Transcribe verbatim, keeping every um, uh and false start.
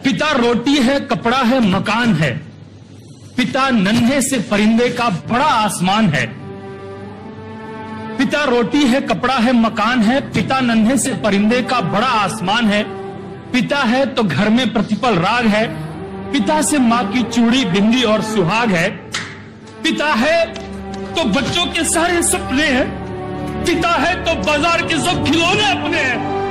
पिता रोटी है, कपड़ा है, मकान है। पिता नन्हे से परिंदे का बड़ा आसमान है। पिता रोटी है, कपड़ा है, मकान है। पिता नन्हे से परिंदे का बड़ा आसमान है। पिता है तो घर में प्रतिपल राग है। पिता से माँ की चूड़ी, बिंदी और सुहाग है। पिता है तो बच्चों के सारे सपने हैं। पिता है तो बाजार के सब खिलौने अपने हैं।